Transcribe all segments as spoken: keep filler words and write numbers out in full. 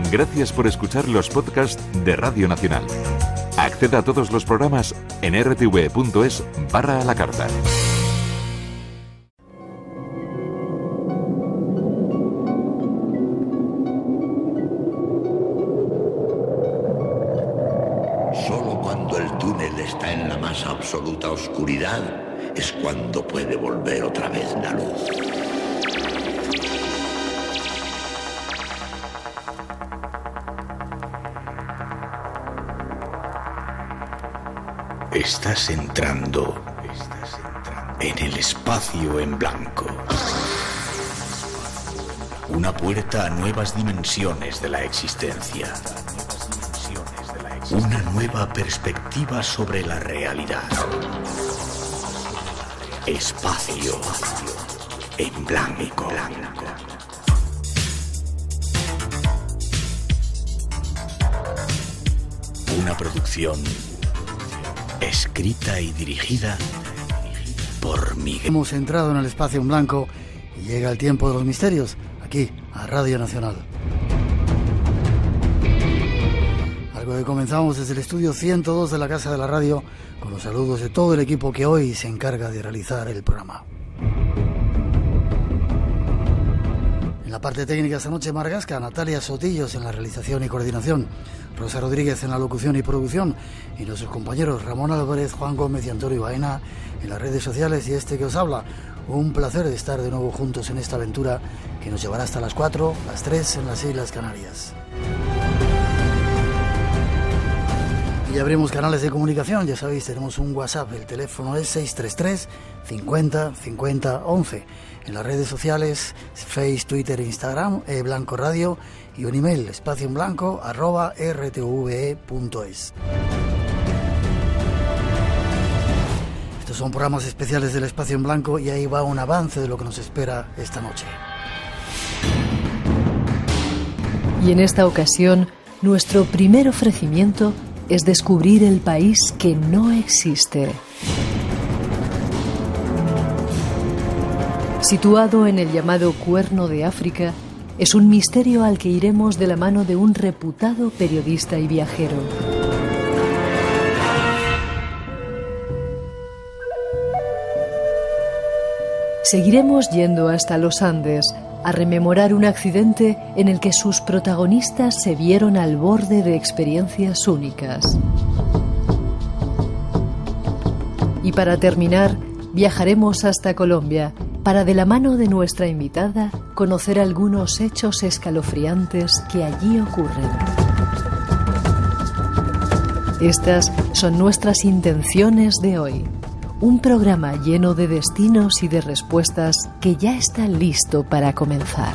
Gracias por escuchar los podcasts de Radio Nacional. Acceda a todos los programas en r t v punto es barra a la carta. Solo cuando el túnel está en la más absoluta oscuridad es cuando puede volver otra vez la luz. Estás entrando en el espacio en blanco. Una puerta a nuevas dimensiones de la existencia. Una nueva perspectiva sobre la realidad. Espacio en blanco. Una producción escrita y dirigida por Miguel. Hemos entrado en el espacio en blanco y llega el tiempo de los misterios, aquí, a Radio Nacional. Algo que comenzamos desde el estudio ciento dos de la Casa de la Radio, con los saludos de todo el equipo que hoy se encarga de realizar el programa. En la parte técnica esta noche Margasca, Natalia Sotillos en la realización y coordinación, Rosa Rodríguez en la locución y producción, y nuestros compañeros Ramón Álvarez, Juan Gómez y Antonio Baena en las redes sociales, y este que os habla. Un placer de estar de nuevo juntos en esta aventura que nos llevará hasta las cuatro, las tres en las Islas Canarias. Y abrimos canales de comunicación, ya sabéis, tenemos un WhatsApp, el teléfono es seis tres tres, cincuenta, cincuenta, once. En las redes sociales, Face, Twitter e Instagram, e Blanco Radio, y un email, espacio en blanco, arroba r t v e punto es. Estos son programas especiales del Espacio en Blanco y ahí va un avance de lo que nos espera esta noche. Y en esta ocasión, nuestro primer ofrecimiento es descubrir el país que no existe. Situado en el llamado Cuerno de África, es un misterio al que iremos de la mano de un reputado periodista y viajero. Seguiremos yendo hasta los Andes a rememorar un accidente en el que sus protagonistas se vieron al borde de experiencias únicas. Y para terminar, viajaremos hasta Colombia para, de la mano de nuestra invitada, conocer algunos hechos escalofriantes que allí ocurren. Estas son nuestras intenciones de hoy. Un programa lleno de destinos y de respuestas que ya está listo para comenzar.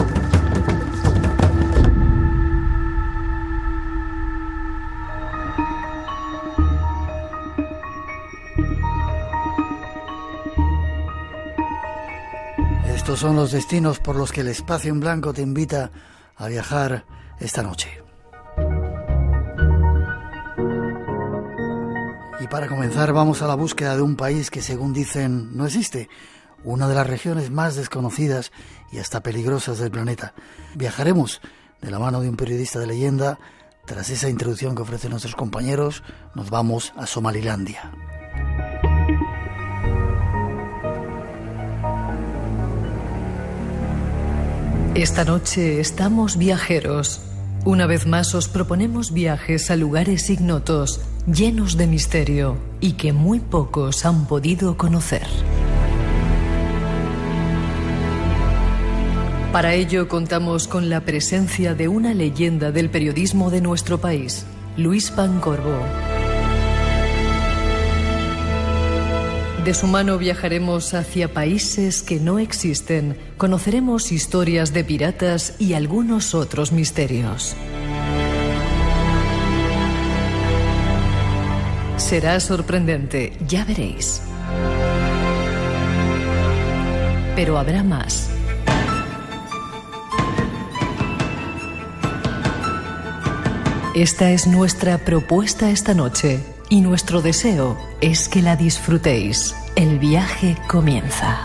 Estos son los destinos por los que el Espacio en Blanco te invita a viajar esta noche. Y para comenzar vamos a la búsqueda de un país que, según dicen, no existe, una de las regiones más desconocidas y hasta peligrosas del planeta. Viajaremos de la mano de un periodista de leyenda. Tras esa introducción que ofrecen nuestros compañeros, nos vamos a Somalilandia. Esta noche estamos viajeros. Una vez más os proponemos viajes a lugares ignotos, llenos de misterio y que muy pocos han podido conocer. Para ello contamos con la presencia de una leyenda del periodismo de nuestro país, Luis Pancorbo. De su mano viajaremos hacia países que no existen, conoceremos historias de piratas y algunos otros misterios. Será sorprendente, ya veréis. Pero habrá más. Esta es nuestra propuesta esta noche. Y nuestro deseo es que la disfrutéis. El viaje comienza.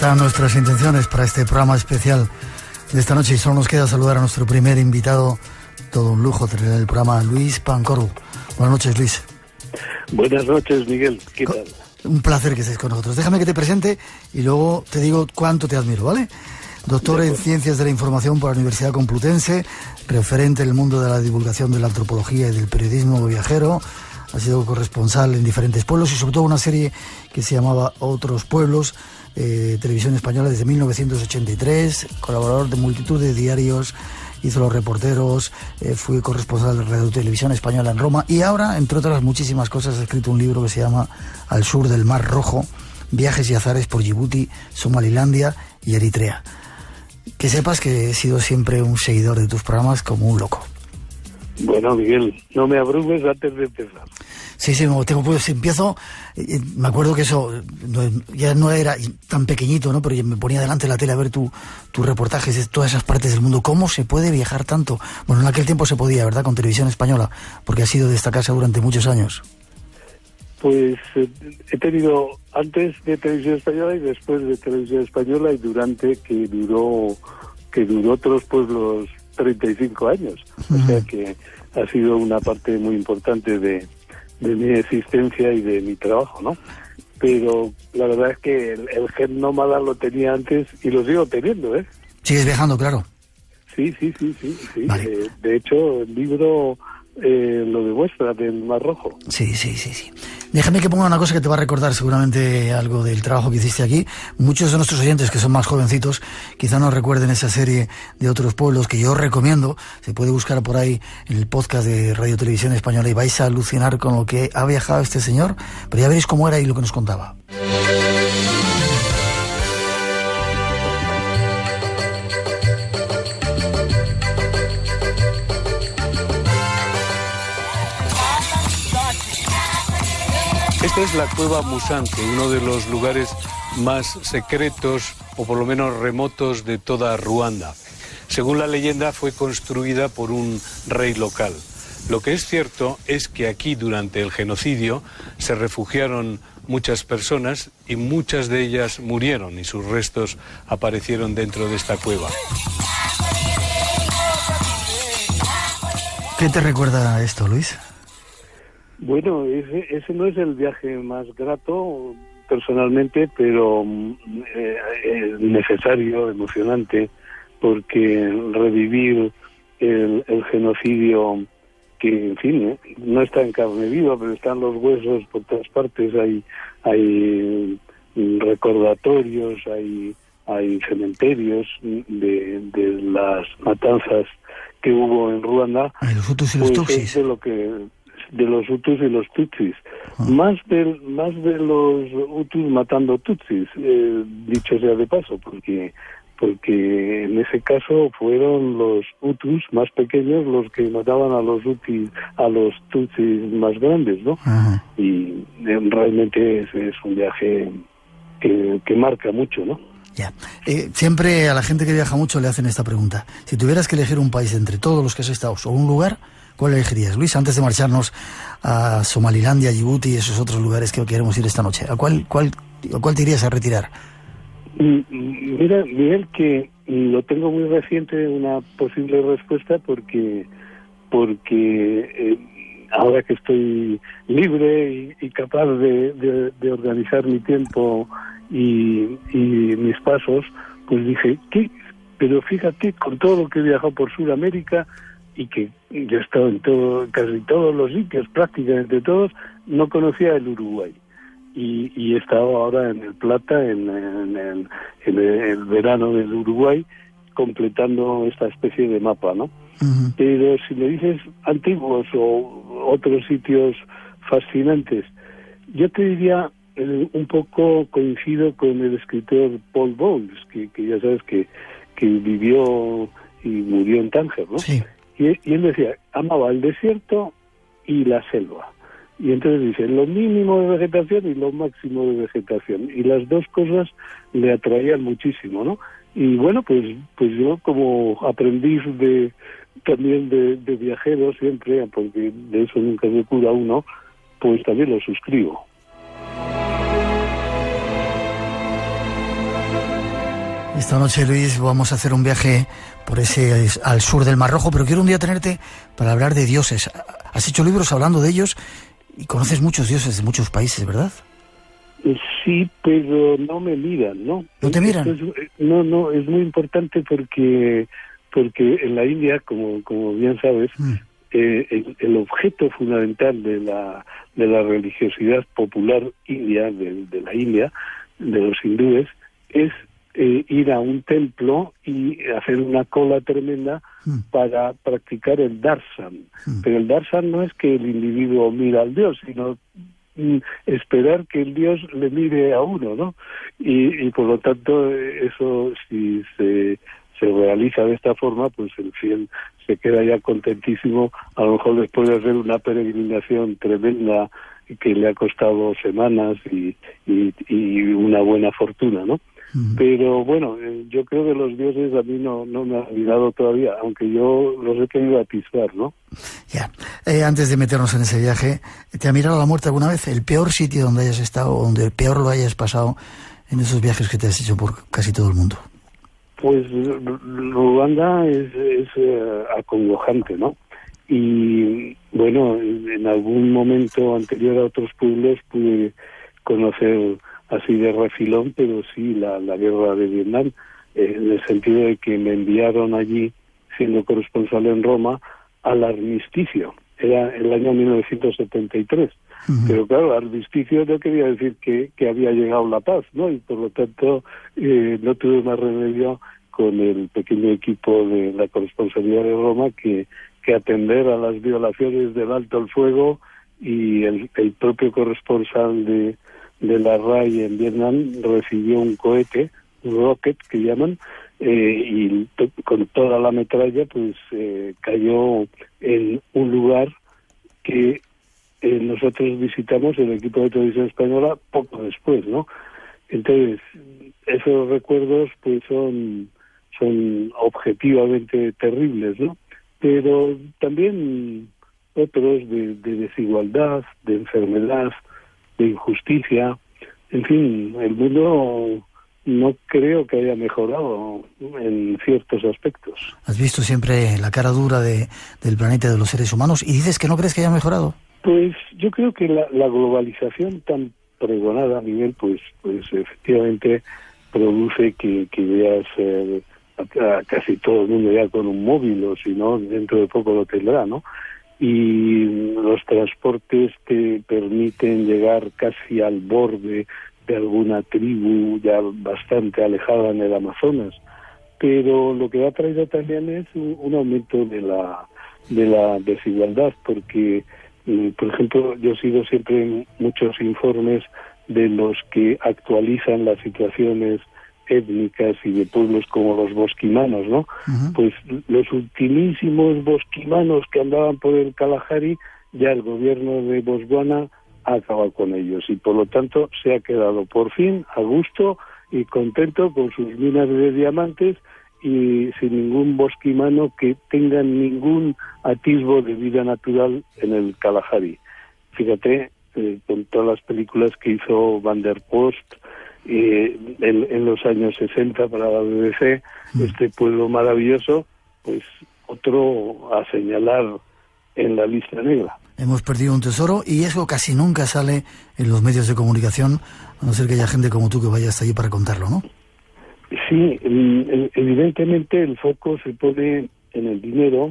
están nuestras intenciones para este programa especial de esta noche y solo nos queda saludar a nuestro primer invitado, todo un lujo tener el programa, Luis Pancorbo. Buenas noches, Luis. Buenas noches, Miguel. ¿Qué tal? Un placer que estés con nosotros. Déjame que te presente y luego te digo cuánto te admiro, ¿vale? Doctor en Ciencias de la Información por la Universidad Complutense, referente en el mundo de la divulgación de la antropología y del periodismo viajero. Ha sido corresponsal en diferentes pueblos y sobre todo una serie que se llamaba Otros Pueblos, eh, Televisión Española desde mil novecientos ochenta y tres, colaborador de multitud de diarios, hizo Los Reporteros, eh, fue corresponsal de Radio Televisión Española en Roma y ahora, entre otras muchísimas cosas, ha escrito un libro que se llama Al sur del Mar Rojo, viajes y azares por Djibouti, Somalilandia y Eritrea. Que sepas que he sido siempre un seguidor de tus programas como un loco. Bueno, Miguel, no me abrumes antes de empezar. Sí, sí, no, tengo, pues empiezo, eh, me acuerdo que eso no, ya no era tan pequeñito, ¿no? Pero yo me ponía delante de la tele a ver tus tu reportajes de todas esas partes del mundo. ¿Cómo se puede viajar tanto? Bueno, en aquel tiempo se podía, ¿verdad? Con Televisión Española, porque ha sido de esta casa durante muchos años. Pues eh, he tenido antes de Televisión Española y después de Televisión Española y durante que duró, que duró Otros Pueblos treinta y cinco años. Uh-huh. O sea que ha sido una parte muy importante de, de mi existencia y de mi trabajo, ¿no? Pero la verdad es que el, el gen nómada lo tenía antes y lo sigo teniendo, ¿eh? ¿Sigues viajando, claro? Sí, sí, sí, sí. sí. Vale. Eh, de hecho, el libro eh, lo demuestra, del Mar Rojo. Sí, sí, sí, sí. Déjame que ponga una cosa que te va a recordar seguramente algo del trabajo que hiciste aquí. Muchos de nuestros oyentes que son más jovencitos quizá no recuerden esa serie de Otros Pueblos que yo recomiendo. Se puede buscar por ahí en el podcast de Radio Televisión Española y vais a alucinar con lo que ha viajado este señor, pero ya veréis cómo era y lo que nos contaba. Esta es la cueva Musante, uno de los lugares más secretos o por lo menos remotos de toda Ruanda. Según la leyenda fue construida por un rey local. Lo que es cierto es que aquí durante el genocidio se refugiaron muchas personas y muchas de ellas murieron y sus restos aparecieron dentro de esta cueva. ¿Qué te recuerda esto, Luis? Bueno, ese, ese no es el viaje más grato personalmente, pero eh, es necesario, emocionante, porque revivir el, el genocidio que, en fin, ¿eh? no está en carne viva, pero están los huesos por todas partes, hay, hay recordatorios, hay, hay cementerios de, de las matanzas que hubo en Ruanda. Ay, los Hutus y los pues Tutsis. Es de lo que... de los Hutus y los Tutsis, ah. más de más de los Hutus matando Tutsis, eh, dicho sea de paso, porque porque en ese caso fueron los Hutus más pequeños los que mataban a los Hutus, a los Tutsis más grandes, ¿no? Ajá. Y eh, realmente es, es un viaje que, que marca mucho, ¿no? Ya. Eh, siempre a la gente que viaja mucho le hacen esta pregunta: si tuvieras que elegir un país entre todos los que has estado o un lugar, ¿cuál elegirías, Luis, antes de marcharnos a Somalilandia, Djibouti y esos otros lugares que queremos ir esta noche? ¿A cuál, cuál, a cuál te irías a retirar? Mira, Miguel, que lo tengo muy reciente una posible respuesta porque porque eh, ahora que estoy libre y, y capaz de, de, de organizar mi tiempo y, y mis pasos, pues dije, ¿qué? Pero fíjate, con todo lo que he viajado por Sudamérica y que yo he estado en todo, casi todos los sitios, prácticamente todos, no conocía el Uruguay. Y, y he estado ahora en el Plata, en, en, en, en el verano del Uruguay, completando esta especie de mapa, ¿no? Uh-huh. Pero si me dices antiguos o otros sitios fascinantes, yo te diría, eh, un poco coincido con el escritor Paul Bowles, que, que ya sabes que, que vivió y murió en Tánger, ¿no? Sí. Y, y él decía, amaba el desierto y la selva. Y entonces dice, lo mínimo de vegetación y lo máximo de vegetación. Y las dos cosas le atraían muchísimo, ¿no? Y bueno, pues pues yo como aprendiz de también de, de viajero siempre, porque de eso nunca se cura uno, pues también lo suscribo. Esta noche, Luis, vamos a hacer un viaje por ese al sur del Mar Rojo, pero quiero un día tenerte para hablar de dioses. Has hecho libros hablando de ellos y conoces muchos dioses de muchos países, ¿verdad? Sí, pero no me miran, ¿no? ¿No te miran? Es, no, no, es muy importante porque porque en la India, como como bien sabes, mm. eh, el, el objeto fundamental de la de la religiosidad popular india, de, de la India, de los hindúes, es eh, ir a un templo y hacer una cola tremenda mm. para practicar el darshan. Mm. Pero el darshan no es que el individuo mira al Dios, sino esperar que el Dios le mire a uno, ¿no? Y, y por lo tanto, eso, si se, se realiza de esta forma, pues el fiel se queda ya contentísimo. A lo mejor después de hacer una peregrinación tremenda que le ha costado semanas y, y, y una buena fortuna, ¿no? Uh-huh. Pero bueno, yo creo que los dioses a mí no, no me han mirado todavía, aunque yo los he querido atisbar, ¿no? Ya, eh, antes de meternos en ese viaje, ¿te ha mirado la muerte alguna vez? ¿El peor sitio donde hayas estado, o donde peor lo hayas pasado en esos viajes que te has hecho por casi todo el mundo? Pues Ruanda es, es eh, acongojante, ¿no? Y bueno, en algún momento anterior a otros pueblos pude conocer así de refilón, pero sí la, la guerra de Vietnam, eh, en el sentido de que me enviaron allí, siendo corresponsal en Roma, al armisticio. Era el año mil novecientos setenta y tres. Uh-huh. Pero claro, armisticio no quería decir que, que había llegado la paz, ¿no? Y por lo tanto eh, no tuve más remedio con el pequeño equipo de la corresponsalía de Roma que, que atender a las violaciones del alto el fuego, y el, el propio corresponsal de de la R A I en Vietnam recibió un cohete, un rocket que llaman, eh, y to- con toda la metralla pues eh, cayó en un lugar que eh, nosotros visitamos, el equipo de televisión española, poco después, ¿no? Entonces, esos recuerdos pues son, son objetivamente terribles, ¿no? Pero también otros de, de desigualdad, de enfermedad, de injusticia, en fin, el mundo no creo que haya mejorado en ciertos aspectos. Has visto siempre la cara dura de, del planeta, de los seres humanos, y dices que no crees que haya mejorado. Pues yo creo que la, la globalización tan pregonada a nivel, pues, pues efectivamente produce que, que veas eh, a, a casi todo el mundo ya con un móvil, o si no, dentro de poco lo tendrá, ¿no? Y los transportes te permiten llegar casi al borde de alguna tribu ya bastante alejada en el Amazonas, pero lo que ha traído también es un, un aumento de la de la desigualdad, porque eh, por ejemplo, yo sigo siempre muchos informes de los que actualizan las situaciones étnicas y de pueblos como los bosquimanos, ¿no? Uh-huh. Pues los ultimísimos bosquimanos que andaban por el Kalahari, ya el gobierno de Botswana ha acabado con ellos, y por lo tanto se ha quedado por fin a gusto y contento con sus minas de diamantes y sin ningún bosquimano que tenga ningún atisbo de vida natural en el Kalahari. Fíjate, eh, con todas las películas que hizo Van der Post, Eh, en, en los años sesenta para la B B C, mm. este pueblo maravilloso, pues otro a señalar en la lista negra. Hemos perdido un tesoro, y eso casi nunca sale en los medios de comunicación, a no ser que haya gente como tú que vaya hasta allí para contarlo, ¿no? Sí, evidentemente el foco se pone en el dinero,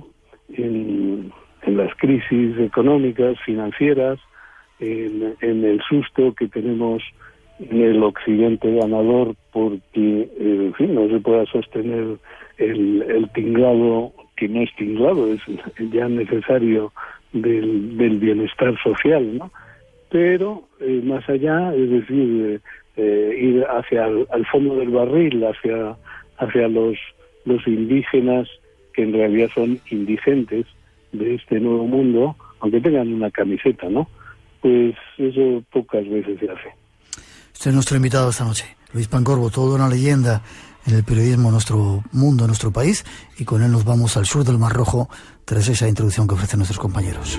en, en las crisis económicas, financieras, en, en el susto que tenemos en el occidente ganador, porque en fin, no se pueda sostener el, el tinglado, que no es tinglado, es ya necesario del, del bienestar social, ¿no? Pero eh, más allá, es decir, eh, eh, ir hacia el al fondo del barril, hacia hacia los los indígenas, que en realidad son indigentes de este nuevo mundo, aunque tengan una camiseta, ¿no? Pues eso pocas veces se hace. Este es nuestro invitado esta noche, Luis Pancorbo, toda una leyenda en el periodismo, en nuestro mundo, en nuestro país, y con él nos vamos al sur del Mar Rojo tras esa introducción que ofrecen nuestros compañeros.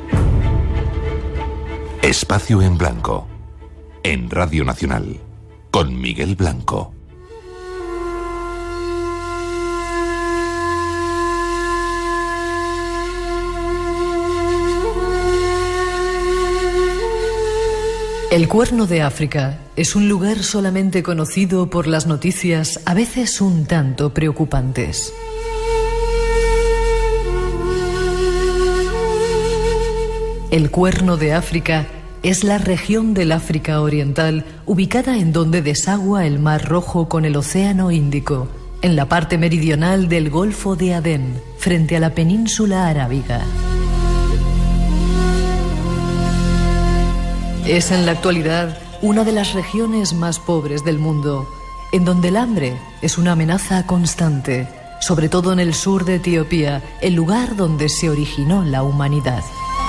Espacio en Blanco, en Radio Nacional, con Miguel Blanco. El Cuerno de África es un lugar solamente conocido por las noticias, a veces un tanto preocupantes. El Cuerno de África es la región del África Oriental ubicada en donde desagua el Mar Rojo con el Océano Índico, en la parte meridional del Golfo de Adén, frente a la península arábiga. Es en la actualidad una de las regiones más pobres del mundo, en donde el hambre es una amenaza constante, sobre todo en el sur de Etiopía, el lugar donde se originó la humanidad.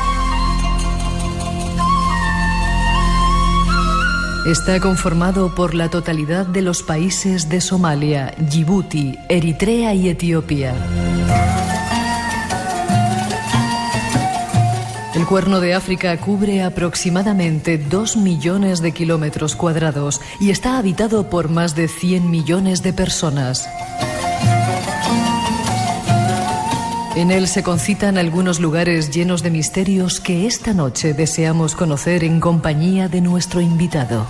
Está conformado por la totalidad de los países de Somalia, Djibouti, Eritrea y Etiopía. El Cuerno de África cubre aproximadamente dos millones de kilómetros cuadrados y está habitado por más de cien millones de personas. En él se concitan algunos lugares llenos de misterios que esta noche deseamos conocer en compañía de nuestro invitado.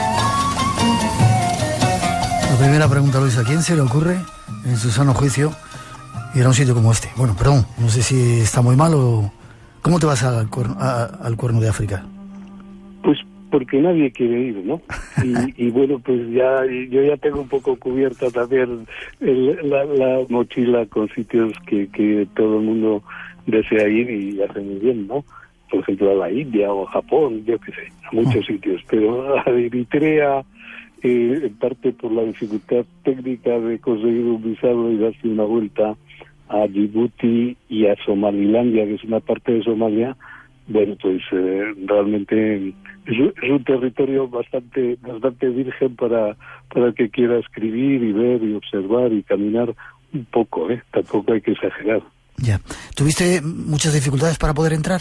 La primera pregunta, Luis, ¿a quién se le ocurre, en su sano juicio, ir a un sitio como este? Bueno, perdón, no sé si está muy mal o... ¿Cómo te vas al cuerno, a, al cuerno de África? Pues porque nadie quiere ir, ¿no? Y, y bueno, pues ya yo ya tengo un poco cubierta también el, la, la mochila con sitios que, que todo el mundo desea ir y hace muy bien, ¿no? Por ejemplo, a la India o a Japón, yo qué sé, a muchos oh. sitios. Pero a Eritrea, eh, en parte por la dificultad técnica de conseguir un visado y darse una vuelta, a Djibouti y a Somalilandia, que es una parte de Somalia, bueno, pues eh, realmente es un, es un territorio bastante bastante virgen para para el que quiera escribir y ver y observar y caminar un poco, ¿eh? Tampoco hay que exagerar. Ya. ¿Tuviste muchas dificultades para poder entrar?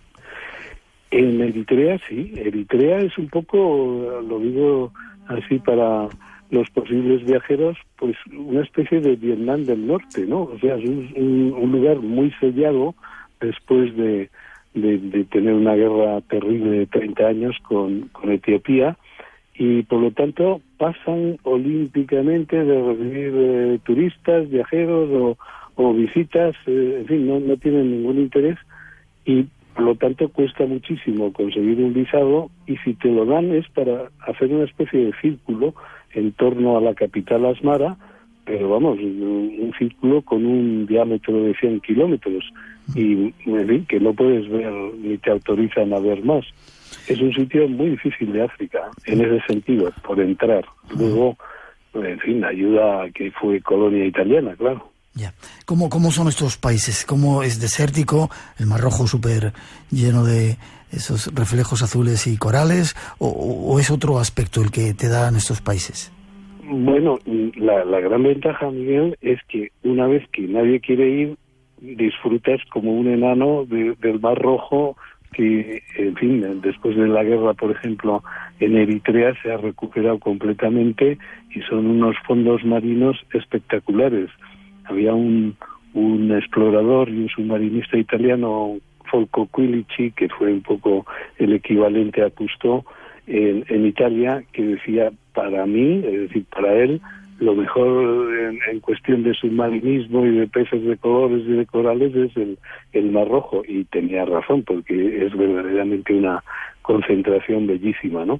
En Eritrea sí. Eritrea es un poco, lo digo así para los posibles viajeros, pues una especie de Vietnam del Norte, ¿no? O sea, es un, un, un lugar muy sellado después de, de, de tener una guerra terrible de treinta años con, con Etiopía, y por lo tanto pasan olímpicamente de recibir eh, turistas, viajeros o, o visitas, eh, en fin, no, no tienen ningún interés, y por lo tanto cuesta muchísimo conseguir un visado, y si te lo dan es para hacer una especie de círculo en torno a la capital Asmara, pero vamos, un círculo con un diámetro de cien kilómetros, y en fin, que no puedes ver ni te autorizan a ver más. Es un sitio muy difícil de África, en ese sentido, por entrar. Luego, en fin, ayuda a que fue colonia italiana, claro. Ya. ¿Cómo, ¿Cómo son estos países? ¿Cómo es desértico, el Mar Rojo súper lleno de esos reflejos azules y corales, o, o es otro aspecto el que te dan estos países? Bueno, la, la gran ventaja, Miguel, es que una vez que nadie quiere ir, disfrutas como un enano de, del Mar Rojo, que, en fin, después de la guerra, por ejemplo, en Eritrea se ha recuperado completamente y son unos fondos marinos espectaculares. Había un, un explorador y un submarinista italiano, Folco Quilici, que fue un poco el equivalente a Cousteau en, en Italia, que decía, para mí, es decir, para él, lo mejor en, en cuestión de submarinismo y de peces de colores y de corales es el, el Mar Rojo, y tenía razón, porque es verdaderamente una concentración bellísima, ¿no?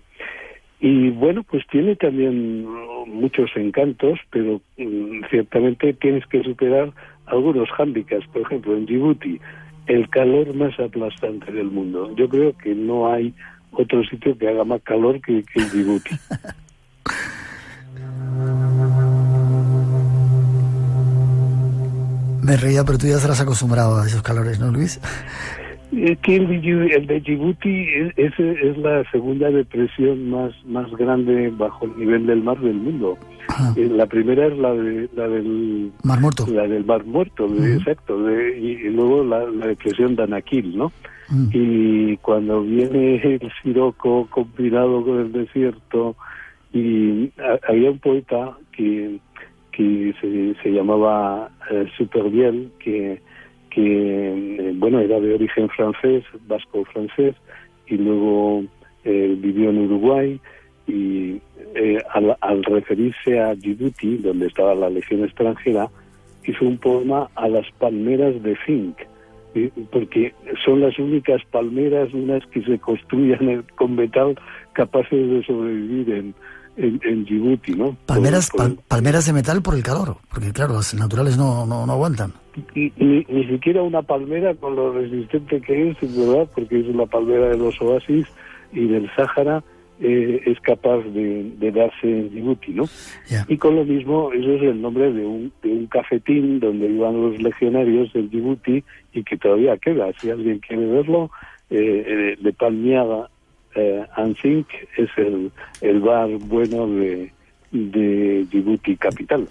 Y bueno, pues tiene también muchos encantos, pero um, ciertamente tienes que superar algunos hándicaps. Por ejemplo, en Djibouti, el calor más aplastante del mundo. Yo creo que no hay otro sitio que haga más calor que, que Djibouti. Me reía, pero tú ya estarás acostumbrado a esos calores, ¿no, Luis? Es que el de, el de Djibouti es, es, es la segunda depresión más más grande bajo el nivel del mar del mundo. Ah. La primera es la de la del Mar Muerto. La del Mar Muerto, uh-huh. de, exacto. De, y, y luego la, la depresión de Danakil, ¿no? Uh-huh. Y cuando viene el siroco combinado con el desierto, y a, había un poeta que que se, se llamaba eh, Supervielle, que que, bueno, era de origen francés, vasco-francés, y luego eh, vivió en Uruguay y eh, al, al referirse a Djibouti, donde estaba la legión extranjera, hizo un poema a las palmeras de zinc, eh, porque son las únicas palmeras, unas que se construyan con metal, capaces de sobrevivir en, en, en Djibouti, ¿no? Palmeras, por, por, pal, palmeras de metal por el calor, porque claro, las naturales no, no, no aguantan. Ni, ni siquiera una palmera con lo resistente que es, ¿verdad? Porque es la palmera de los oasis y del Sáhara, eh, es capaz de, de darse en Djibouti, ¿no? Yeah. Y con lo mismo, eso es el nombre de un, de un cafetín donde iban los legionarios del Djibouti y que todavía queda. Si alguien quiere verlo, eh, de Palmiada eh, and Zinc es el, el bar bueno de, de Djibouti capital.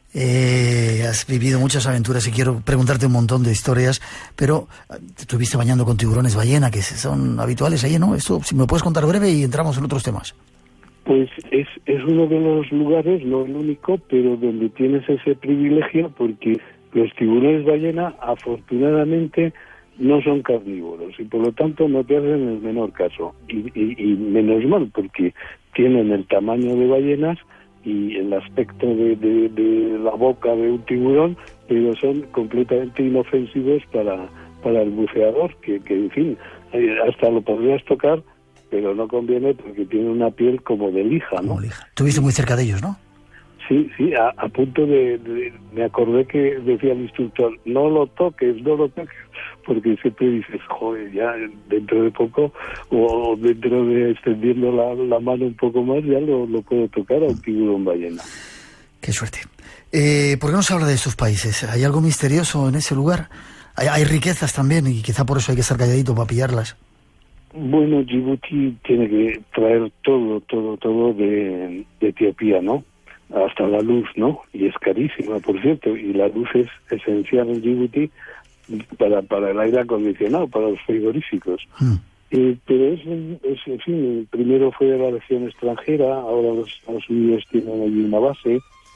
Eh, has vivido muchas aventuras y quiero preguntarte un montón de historias, pero te estuviste bañando con tiburones ballena, que son habituales ahí, ¿no? Esto, si me puedes contar breve y entramos en otros temas. Pues es, es uno de los lugares, no el único, pero donde tienes ese privilegio, porque los tiburones ballena, afortunadamente, no son carnívoros y por lo tanto no te hacen el menor caso. Y, y, y menos mal, porque tienen el tamaño de ballenas y el aspecto de, de, de la boca de un tiburón, pero son completamente inofensivos para, para el buceador, que, que en fin, hasta lo podrías tocar, pero no conviene porque tiene una piel como de lija, ¿no? Como lija. Estuviste muy cerca de ellos, ¿no? Sí, sí, a, a punto de, de... Me acordé que decía el instructor, no lo toques, no lo toques, porque siempre dices, joder, ya dentro de poco, o dentro de extendiendo la, la mano un poco más, ya lo, lo puedo tocar a un tiburón ballena. Qué suerte. Eh, ¿Por qué no se habla de estos países? ¿Hay algo misterioso en ese lugar? Hay, hay riquezas también y quizá por eso hay que estar calladito para pillarlas. Bueno, Djibouti tiene que traer todo, todo, todo de, de Etiopía, ¿no? Hasta la luz, ¿no? Y es carísima, por cierto, y la luz es esencial en Djibouti para, para el aire acondicionado, para los frigoríficos. Mm. Eh, pero es, es, en fin, primero fue de la legión extranjera, ahora los Estados Unidos tienen allí una base,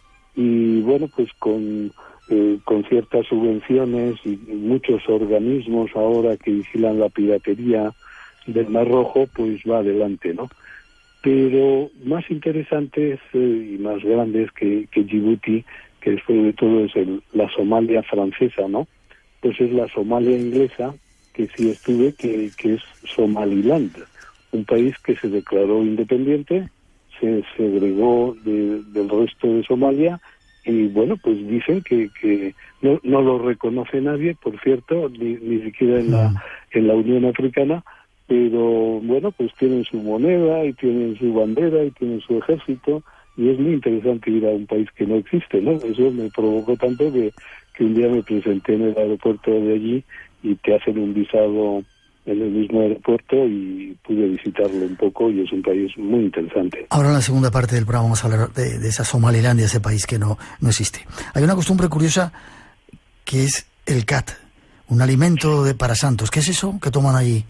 y bueno, pues con, eh, con ciertas subvenciones y muchos organismos ahora que vigilan la piratería del Mar Rojo, pues va adelante, ¿no? Pero más interesantes eh, y más grandes que, que Djibouti, que después de todo es el, la Somalia francesa, ¿no? Pues es la Somalia inglesa, que sí estuve, que, que es Somaliland, un país que se declaró independiente, se segregó de, del resto de Somalia y bueno, pues dicen que, que no, no lo reconoce nadie, por cierto, ni, ni siquiera en la, en la Unión Africana, pero bueno, pues tienen su moneda y tienen su bandera y tienen su ejército y es muy interesante ir a un país que no existe, ¿no? Eso me provocó tanto que, que un día me presenté en el aeropuerto de allí y te hacen un visado en el mismo aeropuerto y pude visitarlo un poco y es un país muy interesante. Ahora en la segunda parte del programa vamos a hablar de, de esa Somalilandia, ese país que no, no existe. Hay una costumbre curiosa que es el cat, un alimento de para santos. ¿Qué es eso que toman allí?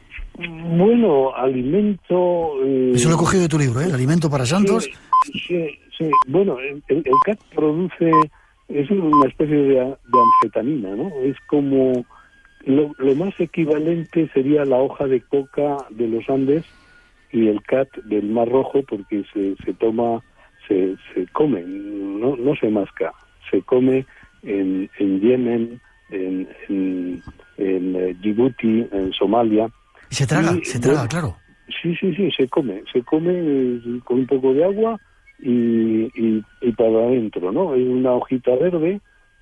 Bueno, alimento... Eh, Eso lo he cogido de tu libro, ¿eh? El alimento para santos. Sí, sí, sí. Bueno, el, el cat produce... Es una especie de, de anfetamina, ¿no? Es como... Lo, lo más equivalente sería la hoja de coca de los Andes y el cat del Mar Rojo, porque se, se toma... Se, se come, no, no se masca. Se come en, en Yemen, en, en, en Djibouti, en Somalia... Y se traga, y, se traga, bueno, claro. Sí, sí, sí, se come. Se come eh, con un poco de agua y, y, y para adentro, ¿no? Es una hojita verde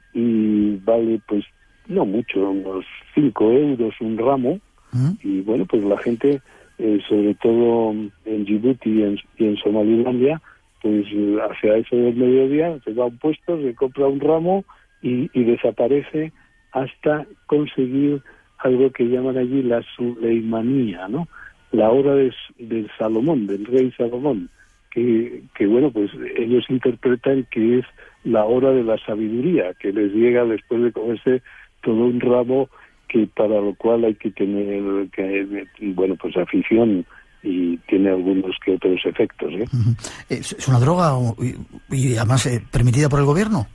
y vale, pues, no mucho, unos cinco euros un ramo. ¿Mm? Y bueno, pues la gente, eh, sobre todo en Djibouti y en, y en Somalilandia, pues hacia eso del mediodía se va a un puesto, se compra un ramo y, y desaparece hasta conseguir algo que llaman allí la Suleimanía, ¿no? La hora de, de Salomón, del rey Salomón, que, que bueno, pues ellos interpretan que es la hora de la sabiduría, que les llega después de comerse todo un ramo, que para lo cual hay que tener, que, bueno, pues afición y tiene algunos que otros efectos, ¿eh? Uh-huh. ¿Es una droga y, y además eh, permitida por el gobierno?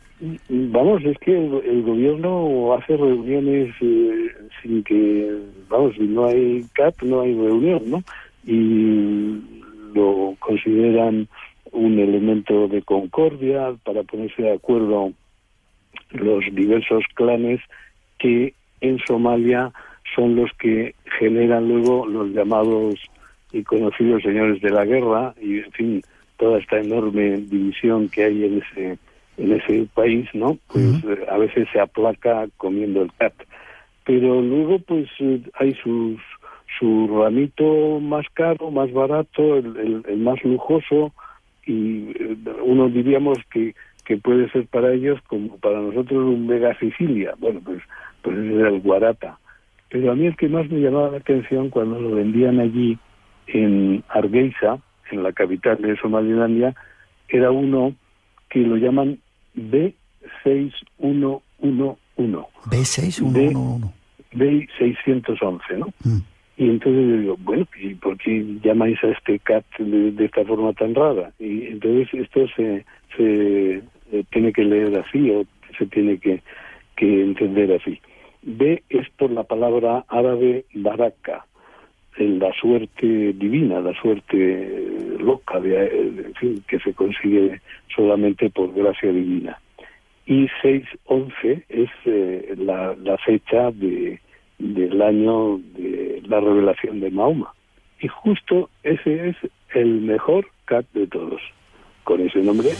Vamos, es que el, el gobierno hace reuniones eh, sin que, vamos, si no hay C A T, no hay reunión, ¿no? y lo consideran un elemento de concordia para ponerse de acuerdo los diversos clanes que en Somalia son los que generan luego los llamados y conocidos señores de la guerra y, en fin, toda esta enorme división que hay en ese en ese país, ¿no? Pues uh-huh. eh, a veces se aplaca comiendo el cat. Pero luego, pues, eh, hay sus su ramito más caro, más barato, el, el, el más lujoso, y eh, uno diríamos que, que puede ser para ellos como para nosotros un Mega Sicilia. Bueno, pues, pues ese era el guarata. Pero a mí el que más me llamaba la atención cuando lo vendían allí en Hargeisa, en la capital de Somalilandia, era uno que lo llaman B seis uno uno uno. B seis uno uno uno. B seiscientos once, ¿no? Mm. Y entonces yo digo, bueno, ¿y por qué llamáis a este cat de, de esta forma tan rara? Y entonces esto se, se eh, tiene que leer así, o se tiene que, que entender así. B es por la palabra árabe baraka, la suerte divina, la suerte loca, de, en fin, que se consigue solamente por gracia divina. Y seis once es eh, la, la fecha de, del año de la revelación de Mahoma. Y justo ese es el mejor cat de todos, con ese nombre.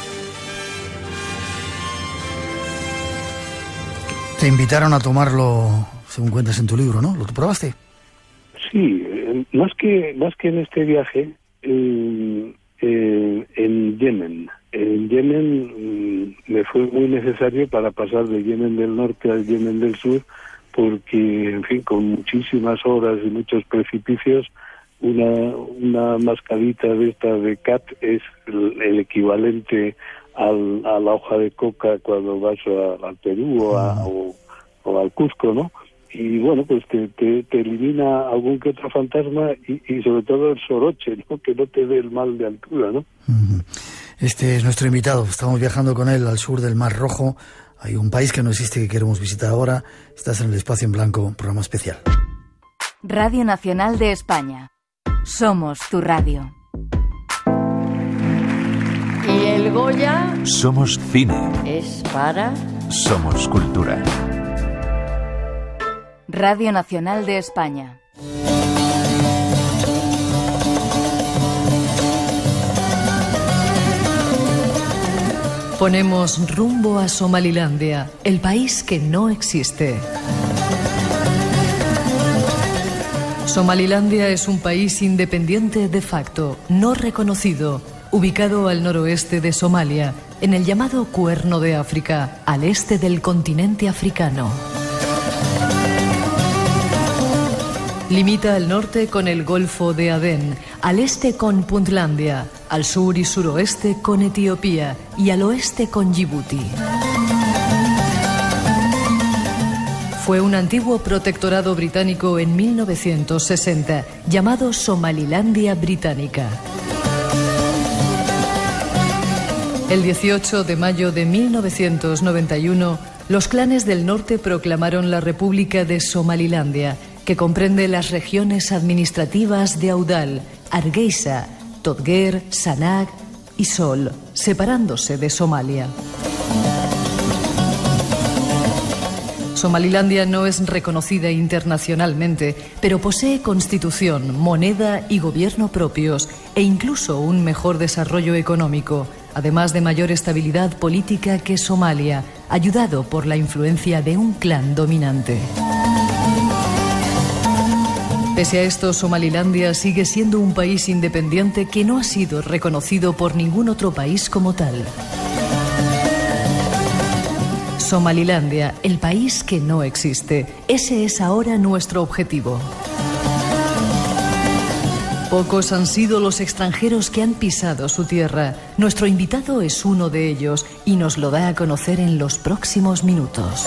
Te invitaron a tomarlo, según cuentas en tu libro, ¿no? ¿Lo probaste? Sí, eh, más que más que en este viaje, eh, eh, en Yemen. En Yemen mm, me fue muy necesario para pasar de Yemen del norte al Yemen del sur, porque, en fin, con muchísimas horas y muchos precipicios, una una mascadita de esta de cat es el, el equivalente al, a la hoja de coca cuando vas a, al Perú o, a, o, o al Cusco, ¿no? Y bueno, pues te, te, te elimina algún que otro fantasma y, y sobre todo el soroche, ¿no? Que no te dé el mal de altura, ¿no? Este es nuestro invitado. Estamos viajando con él al sur del Mar Rojo. Hay un país que no existe que queremos visitar ahora. Estás en el Espacio en Blanco, programa especial. Radio Nacional de España. Somos tu radio. Y el Goya... Somos cine. Es para... Somos cultura. Radio Nacional de España. Ponemos rumbo a Somalilandia, el país que no existe. Somalilandia es un país independiente de facto, no reconocido, ubicado al noroeste de Somalia, en el llamado Cuerno de África, al este del continente africano. Limita al norte con el Golfo de Adén, al este con Puntlandia, al sur y suroeste con Etiopía y al oeste con Djibouti. Fue un antiguo protectorado británico en mil novecientos sesenta, llamado Somalilandia Británica. El dieciocho de mayo de mil novecientos noventa y uno, los clanes del norte proclamaron la República de Somalilandia, que comprende las regiones administrativas de Audal, Hargeisa, Todger, Sanaag y Sol, separándose de Somalia. Somalilandia no es reconocida internacionalmente, pero posee constitución, moneda y gobierno propios e incluso un mejor desarrollo económico, además de mayor estabilidad política que Somalia, ayudado por la influencia de un clan dominante. Pese a esto, Somalilandia sigue siendo un país independiente que no ha sido reconocido por ningún otro país como tal. Somalilandia, el país que no existe. Ese es ahora nuestro objetivo. Pocos han sido los extranjeros que han pisado su tierra. Nuestro invitado es uno de ellos y nos lo da a conocer en los próximos minutos.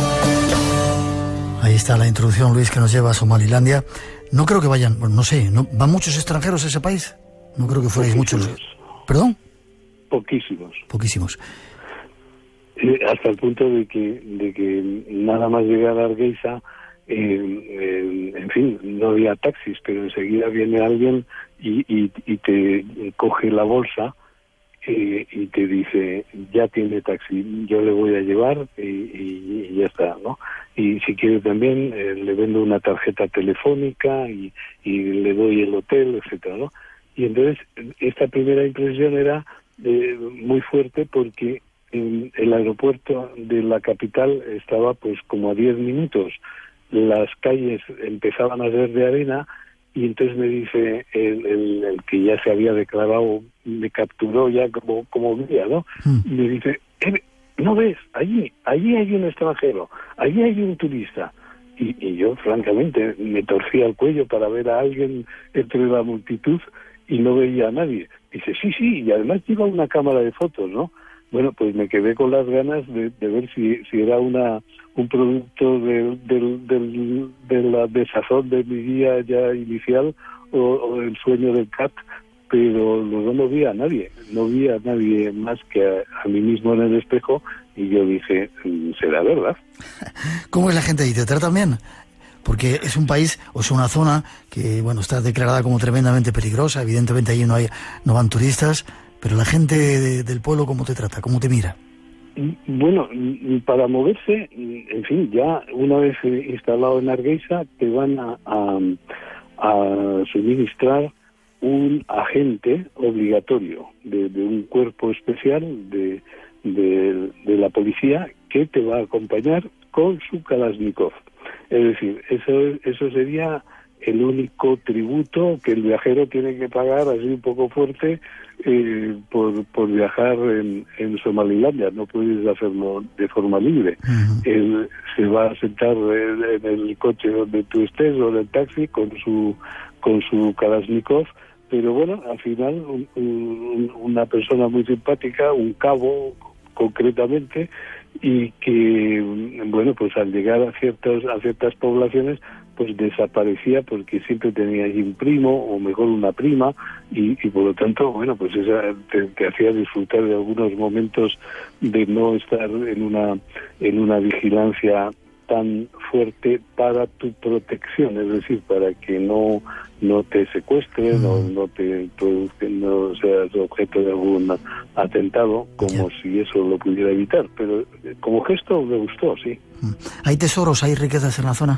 Ahí está la introducción, Luis, que nos lleva a Somalilandia. No creo que vayan, bueno, no sé, ¿no? ¿Van muchos extranjeros a ese país? No creo que fuerais muchos. ¿Perdón? Poquísimos. Poquísimos. Eh, hasta el punto de que de que nada más llegar a Hargeisa eh, en fin, no había taxis, pero enseguida viene alguien y, y, y te coge la bolsa eh, y te dice, ya tiene taxi, yo le voy a llevar y, y, y ya está, ¿no? Y si quiere también eh, le vendo una tarjeta telefónica y, y le doy el hotel, etcétera, ¿no? Y entonces esta primera impresión era eh, muy fuerte porque en el aeropuerto de la capital estaba pues como a diez minutos, las calles empezaban a ser de arena. Y entonces me dice el, el, el que ya se había declarado, me capturó ya como, como guía, ¿no? Mm. Y me dice, eh, ¿no ves? Allí, allí hay un extranjero, allí hay un turista. Y, y yo, francamente, me torcía el cuello para ver a alguien entre la multitud y no veía a nadie. Dice, sí, sí, y además lleva una cámara de fotos, ¿no? Bueno, pues me quedé con las ganas de, de ver si, si era una un producto del del del de la desazón de mi día ya inicial o, o el sueño del cat, pero luego no vi a nadie, no vi a nadie más que a, a mí mismo en el espejo y yo dije, será verdad. ¿Cómo es la gente ahí? ¿Te tratan bien? Porque es un país, o es una zona que, bueno, está declarada como tremendamente peligrosa, evidentemente allí no hay no van turistas, pero la gente de, del pueblo, ¿cómo te trata? ¿Cómo te mira? Bueno, para moverse, en fin, ya una vez instalado en Hargeisa, te van a, a, a suministrar un agente obligatorio de, de un cuerpo especial de, de, de la policía que te va a acompañar con su Kalashnikov. Es decir, eso, eso sería el único tributo que el viajero tiene que pagar, así un poco fuerte, eh, por, por viajar en, en Somalilandia. No puedes hacerlo de forma libre. Uh-huh. Él se va a sentar en, en el coche donde tú estés o en el taxi con su con su Kalashnikov, pero bueno, al final un, un, una persona muy simpática, un cabo concretamente, y que, bueno, pues al llegar a ciertas a ciertas poblaciones pues desaparecía porque siempre tenía allí un primo o mejor una prima y, y por lo tanto, bueno, pues esa te, te hacía disfrutar de algunos momentos de no estar en una en una vigilancia tan fuerte para tu protección, es decir, para que no no te secuestren mm. o no te no seas objeto de algún atentado, como yeah. si eso lo pudiera evitar, pero como gesto me gustó, sí. ¿Hay tesoros, hay riquezas en la zona?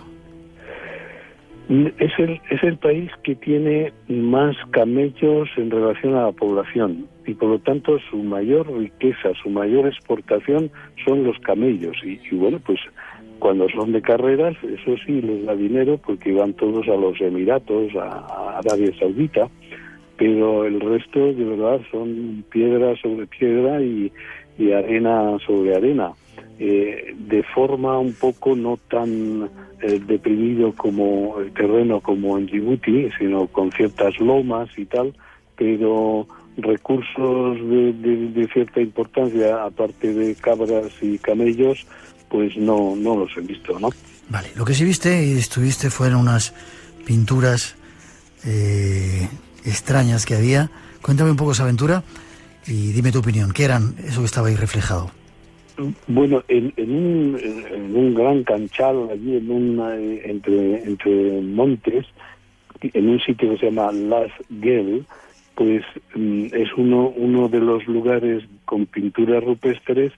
Es el, es el país que tiene más camellos en relación a la población y por lo tanto su mayor riqueza, su mayor exportación son los camellos y, y bueno, pues cuando son de carreras, eso sí les da dinero porque van todos a los Emiratos, a, a Arabia Saudita, pero el resto de verdad son piedra sobre piedra y, y arena sobre arena. Eh, de forma un poco no tan eh, deprimido como el terreno como en Djibouti, sino con ciertas lomas y tal, pero recursos de, de, de cierta importancia, aparte de cabras y camellos, pues no no los he visto, ¿no? Vale, lo que sí viste y estuviste fueron unas pinturas eh, extrañas que había. Cuéntame un poco esa aventura y dime tu opinión. ¿Qué eran eso que estaba ahí reflejado? Bueno, en, en, un, en un gran canchal allí en una, entre entre montes, en un sitio que se llama Las Gel, pues es uno uno de los lugares con pinturas rupestres,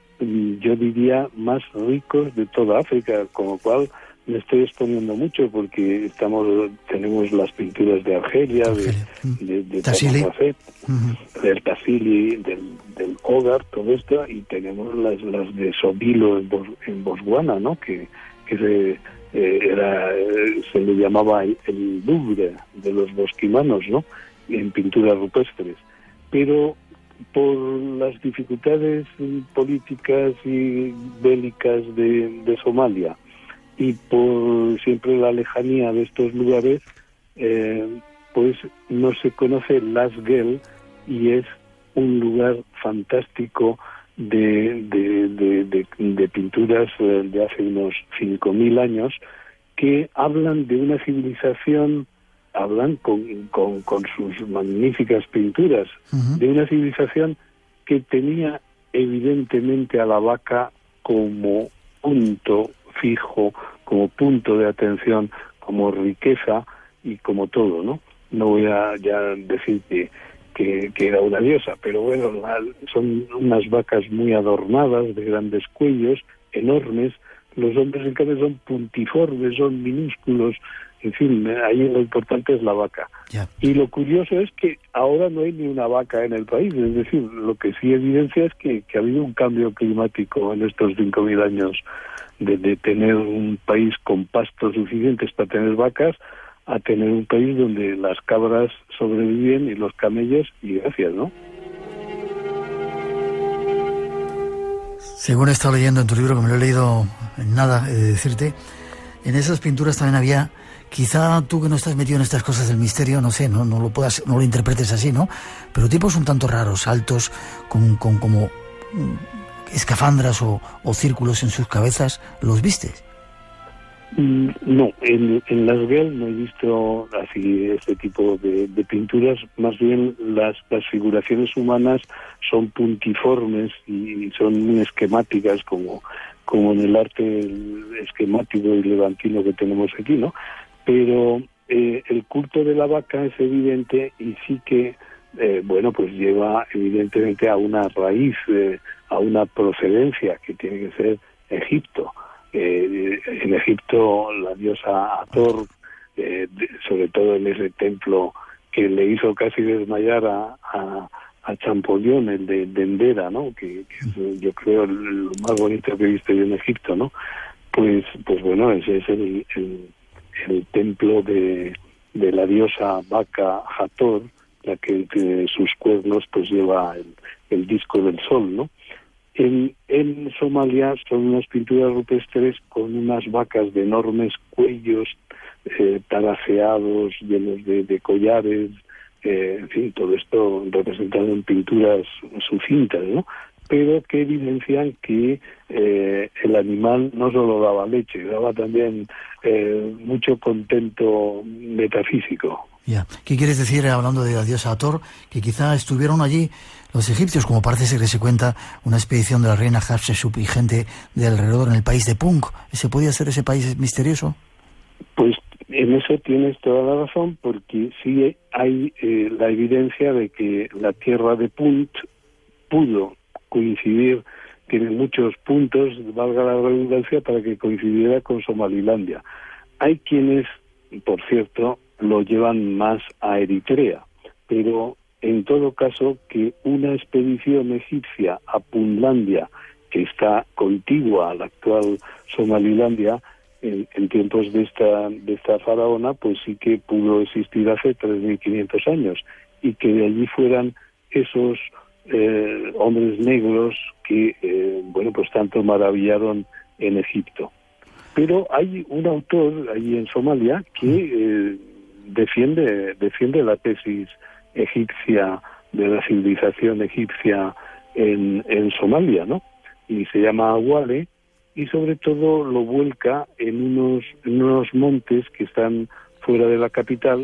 yo diría, más ricos de toda África, con lo cual me estoy exponiendo mucho porque estamos tenemos las pinturas de Argelia, de, de, de Tassili, uh-huh. del Tassili, del, del Hogar, todo esto, y tenemos las las de Sobilo en, Bos, en Botswana, ¿no? Que, que se, eh, era, se le llamaba el Louvre de los bosquimanos, ¿no? En pinturas rupestres. Pero por las dificultades políticas y bélicas de, de Somalia y por siempre la lejanía de estos lugares, eh, pues no se conoce Las Gel y es un lugar fantástico de, de, de, de, de pinturas de hace unos cinco mil años que hablan de una civilización, hablan con, con, con sus magníficas pinturas, uh-huh. de una civilización que tenía evidentemente a la vaca como punto fijo, como punto de atención, como riqueza y como todo, ¿no? No voy a ya decir que, que, que era una diosa, pero bueno, la, son unas vacas muy adornadas, de grandes cuellos, enormes. Los hombres, en cambio, son puntiformes, son minúsculos. En fin, ahí lo importante es la vaca. Yeah. Y lo curioso es que ahora no hay ni una vaca en el país. Es decir, lo que sí evidencia es que, que ha habido un cambio climático en estos cinco mil años de, de tener un país con pastos suficientes para tener vacas a tener un país donde las cabras sobreviven y los camellos, y gracias, ¿no? Según he estado leyendo en tu libro, que me lo he leído en nada, he de decirte, en esas pinturas también había, quizá tú que no estás metido en estas cosas del misterio, no sé, no, no lo puedas, no lo interpretes así, ¿no? Pero tipos un tanto raros, altos, con, con como escafandras o, o círculos en sus cabezas, ¿los vistes? No, en, en Las Guel no he visto así este tipo de, de pinturas. Más bien las, las figuraciones humanas son puntiformes y son muy esquemáticas, como, como en el arte esquemático y levantino que tenemos aquí, ¿no? Pero eh, el culto de la vaca es evidente y sí que, eh, bueno, pues lleva evidentemente a una raíz, eh, a una procedencia que tiene que ser Egipto. Eh, en Egipto la diosa Hathor, eh, de, sobre todo en ese templo que le hizo casi desmayar a, a, a Champollion, el de Dendera, ¿no? Que, que es, yo creo, lo más bonito que he visto yo en Egipto, ¿no? Pues, pues bueno, ese es el, el, el templo de, de la diosa vaca Hathor, la que entre sus cuernos pues lleva el, el disco del sol, ¿no? En, en Somalia son unas pinturas rupestres con unas vacas de enormes cuellos, eh, taraceados, llenos de, de collares, eh, en fin, todo esto representado en pinturas sucintas, ¿no? Pero que evidencian que eh, el animal no solo daba leche, daba también eh, mucho contento metafísico. Ya. ¿Qué quieres decir, hablando de la diosa Hathor, que quizá estuvieron allí los egipcios, como parece ser que se cuenta, una expedición de la reina Hatshepsut y gente de alrededor en el país de Punt? ¿Ese podía ser ese país misterioso? Pues en eso tienes toda la razón, porque sí hay eh, la evidencia de que la tierra de Punt pudo coincidir, tiene muchos puntos, valga la redundancia, para que coincidiera con Somalilandia. Hay quienes, por cierto, lo llevan más a Eritrea, pero en todo caso que una expedición egipcia a Puntlandia, que está contigua a la actual Somalilandia, en, en tiempos de esta de esta faraona, pues sí que pudo existir hace tres mil quinientos años, y que de allí fueran esos eh, hombres negros que, eh, bueno, pues tanto maravillaron en Egipto. Pero hay un autor allí en Somalia que eh, defiende defiende la tesis egipcia, de la civilización egipcia en, en Somalia, ¿no? Y se llama Awale, y sobre todo lo vuelca en unos, en unos montes que están fuera de la capital,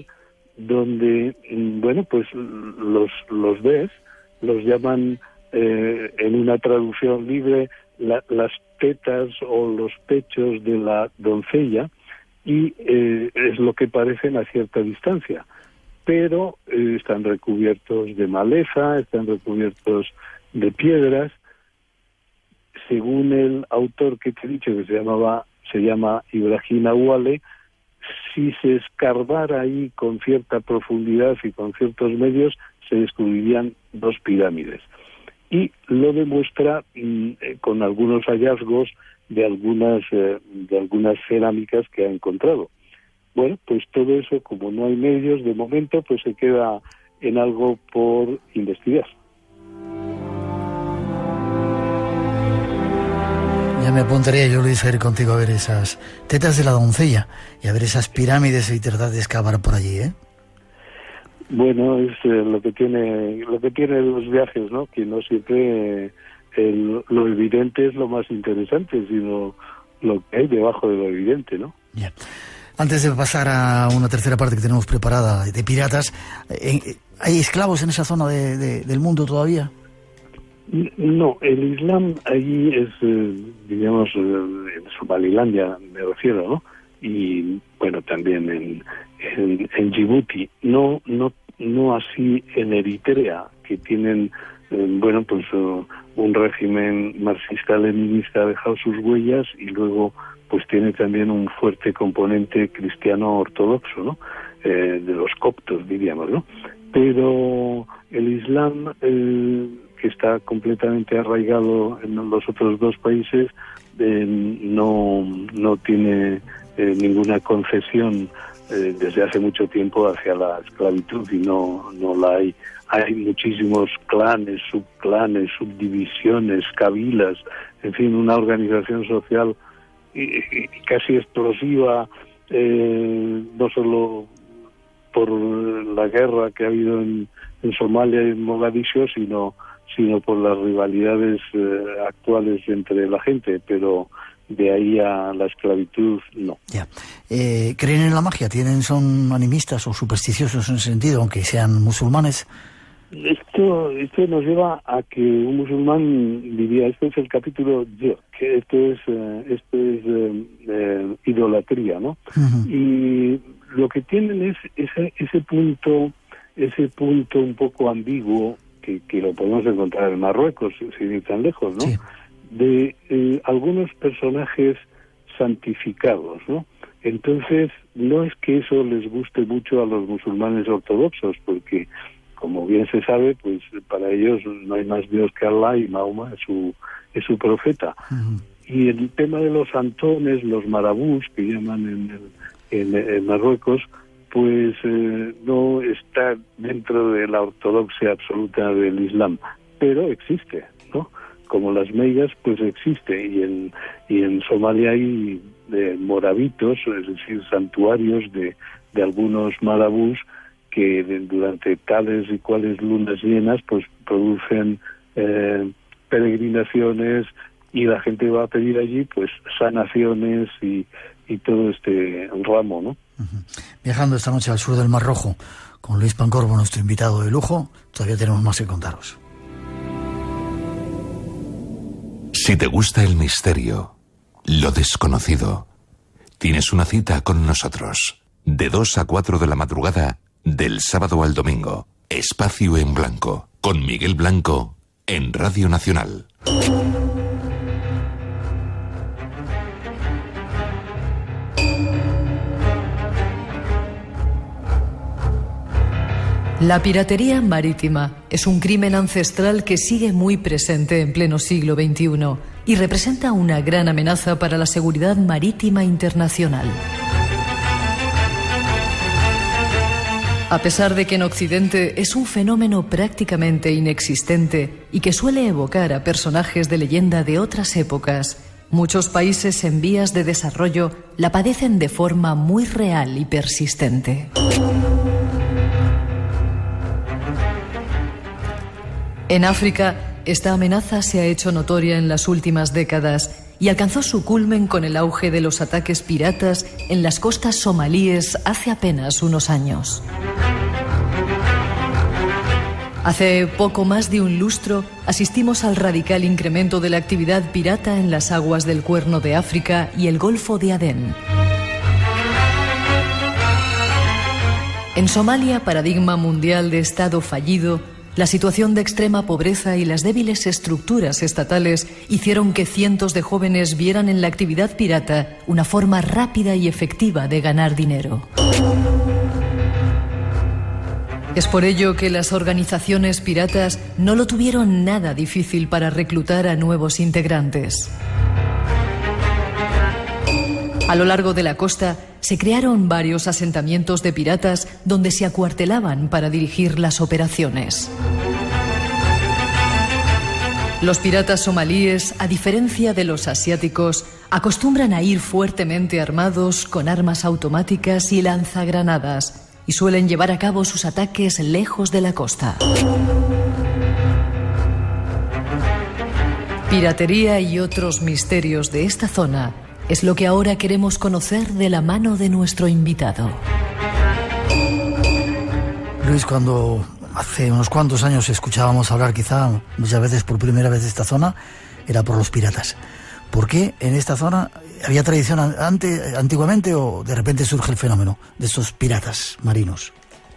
donde, bueno, pues los, los ves, los llaman eh, en una traducción libre la, las tetas o los pechos de la doncella, y eh, es lo que parecen a cierta distancia, pero eh, están recubiertos de maleza, están recubiertos de piedras. Según el autor que te he dicho, que se llamaba se llama Ibrahim Awale, si se escarbara ahí con cierta profundidad y con ciertos medios, se descubrirían dos pirámides. Y lo demuestra mm, eh, con algunos hallazgos de algunas eh, de algunas cerámicas que ha encontrado. Bueno, pues todo eso, como no hay medios de momento, pues se queda en algo por investigar. Ya me apuntaría yo, Luis, a ir contigo a ver esas tetas de la doncella y a ver esas pirámides y tratar de excavar por allí, ¿eh? Bueno, es eh, lo que tiene lo que tiene los viajes, ¿no? Que no siempre eh, el, lo evidente es lo más interesante, sino lo que hay debajo de lo evidente, ¿no? Ya. Antes de pasar a una tercera parte que tenemos preparada de piratas, ¿hay esclavos en esa zona de, de, del mundo todavía? No, el Islam allí es, eh, digamos, eh, en Somalilandia me refiero, ¿no? Y bueno, también en, en, en Djibouti, no, no, no así en Eritrea, que tienen, eh, bueno, pues uh, un régimen marxista-leninista ha dejado sus huellas y luego pues tiene también un fuerte componente cristiano ortodoxo, ¿no? Eh, de los coptos, diríamos, ¿no? Pero el Islam, eh, que está completamente arraigado en los otros dos países, eh, no, no tiene eh, ninguna concesión eh, desde hace mucho tiempo hacia la esclavitud, y no, no la hay. Hay muchísimos clanes, subclanes, subdivisiones, cabilas, en fin, una organización social y, y casi explosiva, eh, no solo por la guerra que ha habido en, en Somalia y en Mogadiscio, sino sino por las rivalidades eh, actuales entre la gente, pero de ahí a la esclavitud, no. Ya. Eh, ¿Creen en la magia? ¿Tienen, son animistas o supersticiosos en ese sentido, aunque sean musulmanes? Esto, esto nos lleva a que un musulmán diría, este es el capítulo yo, que esto es, eh, esto es eh, eh, idolatría, ¿no? Uh-huh. Y lo que tienen es ese, ese punto, ese punto un poco ambiguo, que, que lo podemos encontrar en Marruecos, sin ir tan lejos, ¿no? Sí. De eh, algunos personajes santificados, ¿no? Entonces, no es que eso les guste mucho a los musulmanes ortodoxos, porque, como bien se sabe, pues para ellos no hay más Dios que Allah y Mahoma es su, es su profeta. Uh-huh. Y el tema de los santones, los marabús, que llaman en, en, en Marruecos, pues eh, no está dentro de la ortodoxia absoluta del Islam, pero existe, ¿no? Como las meigas, pues existe, y en y en Somalia hay de moravitos, es decir, santuarios de, de algunos marabús que de, durante tales y cuales lunas llenas, pues producen eh, peregrinaciones, y la gente va a pedir allí, pues, sanaciones y, y todo este ramo, ¿no? Uh-huh. Viajando esta noche al sur del Mar Rojo con Luis Pancorbo, nuestro invitado de lujo, todavía tenemos más que contaros. Si te gusta el misterio, lo desconocido, tienes una cita con nosotros. De dos a cuatro de la madrugada, del sábado al domingo. Espacio en Blanco, con Miguel Blanco, en Radio Nacional. La piratería marítima es un crimen ancestral que sigue muy presente en pleno siglo veintiuno y representa una gran amenaza para la seguridad marítima internacional. A pesar de que en Occidente es un fenómeno prácticamente inexistente y que suele evocar a personajes de leyenda de otras épocas, muchos países en vías de desarrollo la padecen de forma muy real y persistente. En África, esta amenaza se ha hecho notoria en las últimas décadas y alcanzó su culmen con el auge de los ataques piratas en las costas somalíes hace apenas unos años. Hace poco más de un lustro asistimos al radical incremento de la actividad pirata en las aguas del Cuerno de África y el Golfo de Adén. En Somalia, paradigma mundial de Estado fallido, la situación de extrema pobreza y las débiles estructuras estatales hicieron que cientos de jóvenes vieran en la actividad pirata una forma rápida y efectiva de ganar dinero. Es por ello que las organizaciones piratas no lo tuvieron nada difícil para reclutar a nuevos integrantes. A lo largo de la costa se crearon varios asentamientos de piratas donde se acuartelaban para dirigir las operaciones. Los piratas somalíes, a diferencia de los asiáticos, acostumbran a ir fuertemente armados con armas automáticas y lanzagranadas y suelen llevar a cabo sus ataques lejos de la costa. Piratería y otros misterios de esta zona es lo que ahora queremos conocer de la mano de nuestro invitado. Luis, cuando hace unos cuantos años escuchábamos hablar, quizá muchas veces por primera vez, de esta zona, era por los piratas. ¿Por qué en esta zona había tradición ante, antiguamente o de repente surge el fenómeno de estos piratas marinos?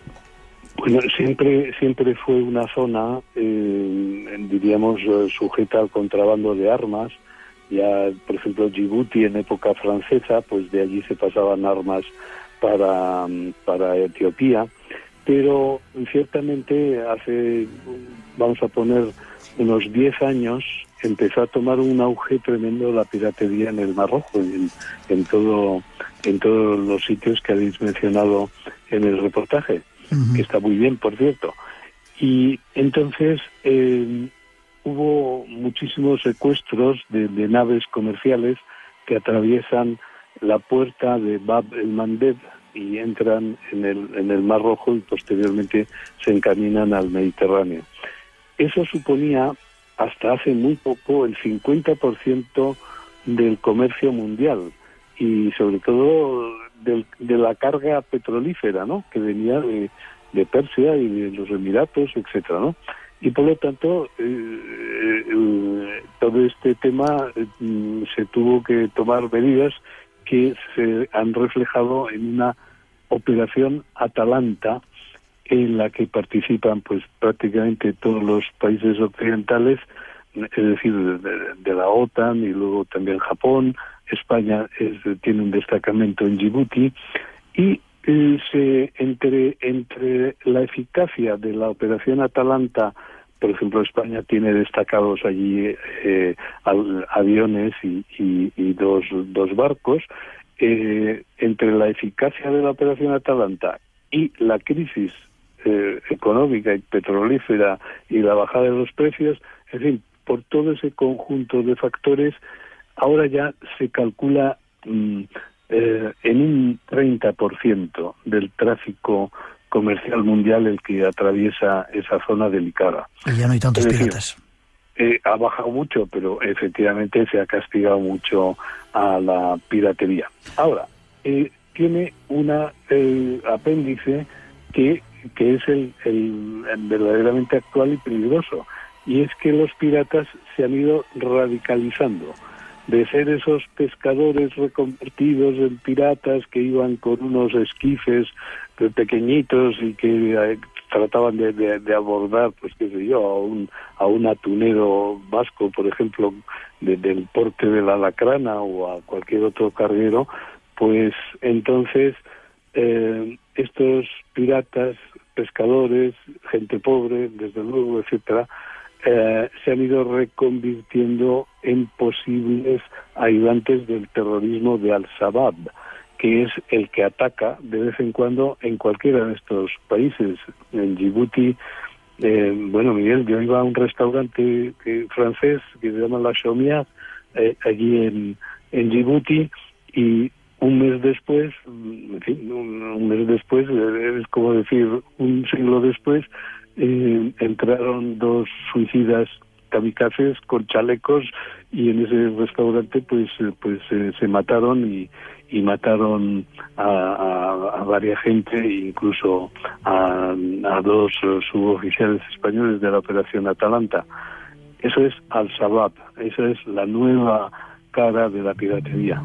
Bueno, siempre siempre fue una zona, eh, diríamos, sujeta al contrabando de armas. Ya, por ejemplo, Djibouti en época francesa, pues de allí se pasaban armas para, para Etiopía. Pero ciertamente hace, vamos a poner, unos diez años, empezó a tomar un auge tremendo la piratería en el Mar Rojo, en, en, todo, en todos los sitios que habéis mencionado en el reportaje. Uh-huh. Que está muy bien, por cierto. Y entonces eh, hubo muchísimos secuestros de, de naves comerciales que atraviesan la puerta de Bab el-Mandeb y entran en el, en el Mar Rojo y posteriormente se encaminan al Mediterráneo. Eso suponía, hasta hace muy poco, el cincuenta por ciento del comercio mundial y sobre todo del, de la carga petrolífera, ¿no?, que venía de, de Persia y de los Emiratos, etcétera, ¿no? Y por lo tanto, eh, eh, todo este tema eh, se tuvo que tomar medidas que se han reflejado en una operación Atalanta en la que participan pues prácticamente todos los países occidentales, es decir, de, de la OTAN y luego también Japón. España es, tiene un destacamento en Djibouti y eh, se, entre, entre la eficacia de la operación Atalanta, por ejemplo, España tiene destacados allí eh, al, aviones y, y, y dos, dos barcos, eh, entre la eficacia de la operación Atalanta y la crisis eh, económica y petrolífera y la bajada de los precios, en fin, por todo ese conjunto de factores, ahora ya se calcula mm, eh, en un treinta por ciento del tráfico comercial mundial el que atraviesa esa zona delicada. Y ya no hay tantos es decir, piratas. Eh, ha bajado mucho, pero efectivamente se ha castigado mucho a la piratería. Ahora, eh, tiene una eh, apéndice que, que es el, el, el verdaderamente actual y peligroso, y es que los piratas se han ido radicalizando. De ser esos pescadores reconvertidos en piratas que iban con unos esquifes pequeñitos y que eh, trataban de, de, de abordar, pues qué sé yo, a un, a un atunero vasco, por ejemplo, de, del porte de la Lacrana o a cualquier otro carguero, pues entonces eh, estos piratas, pescadores, gente pobre, desde luego, etcétera, Eh, se han ido reconvirtiendo en posibles ayudantes del terrorismo de Al-Shabaab, que es el que ataca de vez en cuando en cualquiera de estos países. En Djibouti, eh, bueno, Miguel, yo iba a un restaurante eh, francés que se llama La Chaumière, eh, allí en, en Djibouti, y un mes después, en fin, un, un mes después, es como decir, un siglo después, Eh, entraron dos suicidas kamikazes con chalecos y en ese restaurante pues pues eh, se mataron y, y mataron a, a, a varias gente, incluso a, a dos suboficiales españoles de la operación Atalanta. Eso es Al-Shabaab, esa es la nueva cara de la piratería.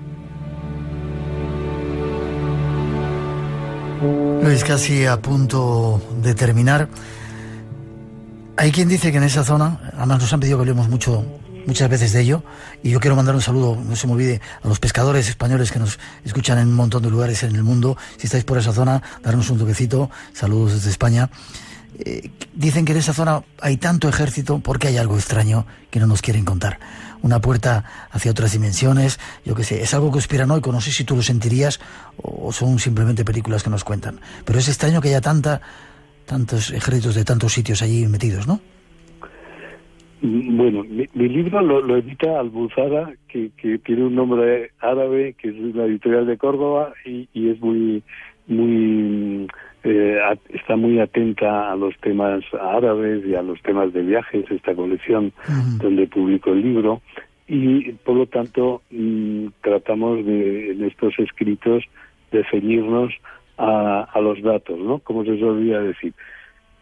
Luis, casi a punto de terminar. Hay quien dice que en esa zona, además nos han pedido que hablemos mucho, muchas veces de ello, y yo quiero mandar un saludo, no se me olvide, a los pescadores españoles que nos escuchan en un montón de lugares en el mundo. Si estáis por esa zona, darnos un toquecito, saludos desde España. Eh, dicen que en esa zona hay tanto ejército porque hay algo extraño que no nos quieren contar. Una puerta hacia otras dimensiones, yo qué sé, es algo conspiranoico, no sé si tú lo sentirías o son simplemente películas que nos cuentan. Pero es extraño que haya tanta... tantos ejércitos de tantos sitios allí metidos, ¿no? Bueno, mi, mi libro lo, lo edita Albuzara, que, que tiene un nombre árabe, que es la editorial de Córdoba, y, y es muy, muy, eh, at, está muy atenta a los temas árabes y a los temas de viajes, esta colección uh-huh. donde publico el libro, y por lo tanto mmm, tratamos de, en estos escritos, de ceñirnos A, a los datos, ¿no? Como se solía decir.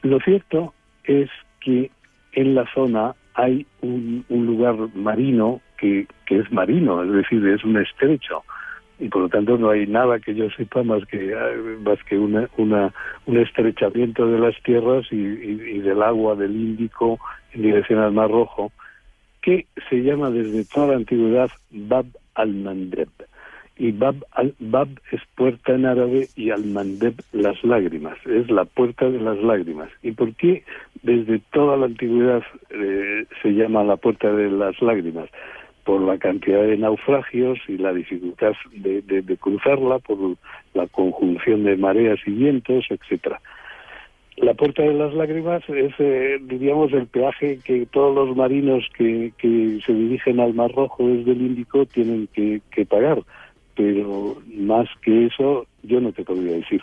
Lo cierto es que en la zona hay un, un lugar marino que, que es marino, es decir, es un estrecho, y por lo tanto no hay nada que yo sepa más que más que una, una un estrechamiento de las tierras y, y, y del agua del Índico en dirección al Mar Rojo, que se llama desde toda la antigüedad Bab al-Mandeb. Y Bab, al, Bab es puerta en árabe y al-Mandeb las lágrimas, es la puerta de las lágrimas. ¿Y por qué desde toda la antigüedad eh, se llama la puerta de las lágrimas? Por la cantidad de naufragios y la dificultad de, de, de cruzarla, por la conjunción de mareas y vientos, etcétera. La puerta de las lágrimas es, eh, diríamos, el peaje que todos los marinos que, que se dirigen al Mar Rojo desde el Índico tienen que, que pagar, pero más que eso yo no te podría decir.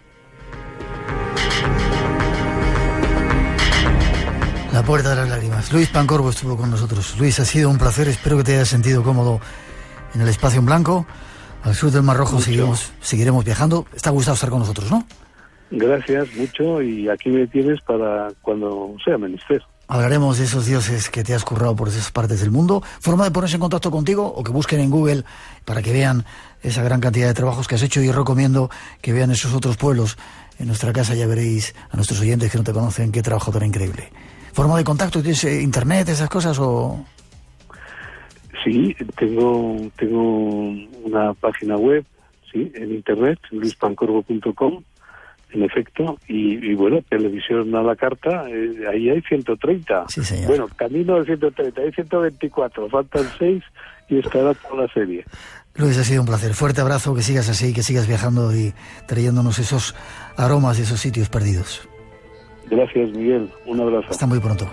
La puerta de las lágrimas. Luis Pancorbo estuvo con nosotros. Luis, ha sido un placer, espero que te hayas sentido cómodo en el espacio en blanco. Al sur del Mar Rojo seguiremos, seguiremos viajando. Está gustado estar con nosotros, ¿no? Gracias mucho, y aquí me tienes para cuando sea menester. Hablaremos de esos dioses que te has currado por esas partes del mundo. Forma de ponerse en contacto contigo o que busquen en Google para que vean esa gran cantidad de trabajos que has hecho, y os recomiendo que vean esos otros pueblos. En nuestra casa ya veréis a nuestros oyentes que no te conocen qué trabajo tan increíble. ¿Forma de contacto? ¿Tienes internet, esas cosas o...? Sí, tengo tengo una página web, sí, en internet, luis pancorbo punto com, en efecto, y, y bueno, televisión a la carta, eh, ahí hay ciento treinta. Sí, señor. Bueno, camino de ciento treinta, hay ciento veinticuatro, faltan seis y estará toda la serie. Luis, ha sido un placer. Fuerte abrazo, que sigas así, que sigas viajando y trayéndonos esos aromas de esos sitios perdidos. Gracias, Miguel. Un abrazo. Hasta muy pronto.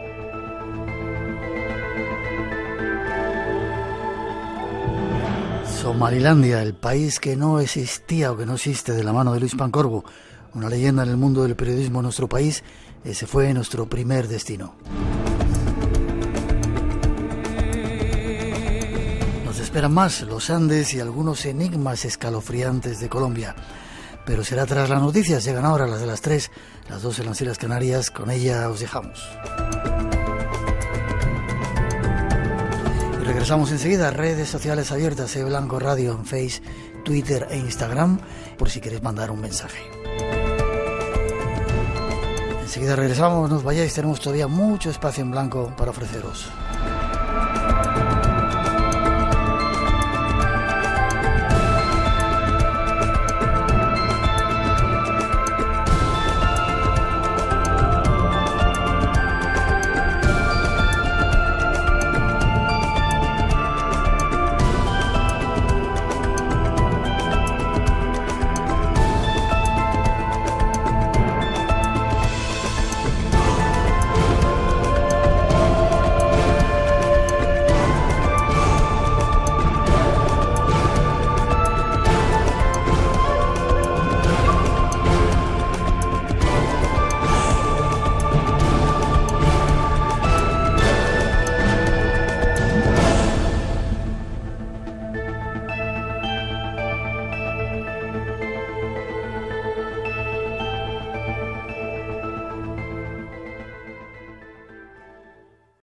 Somalilandia, el país que no existía o que no existe, de la mano de Luis Pancorbo, una leyenda en el mundo del periodismo en nuestro país. Ese fue nuestro primer destino. Nos esperan más, los Andes y algunos enigmas escalofriantes de Colombia. Pero será tras las noticias. Llegan ahora las de las tres, las dos en las Islas Canarias. Con ella os dejamos. Y regresamos enseguida. Redes sociales abiertas, E Blanco Radio en Face, Twitter e Instagram, por si queréis mandar un mensaje. Enseguida regresamos, no os vayáis, tenemos todavía mucho espacio en blanco para ofreceros.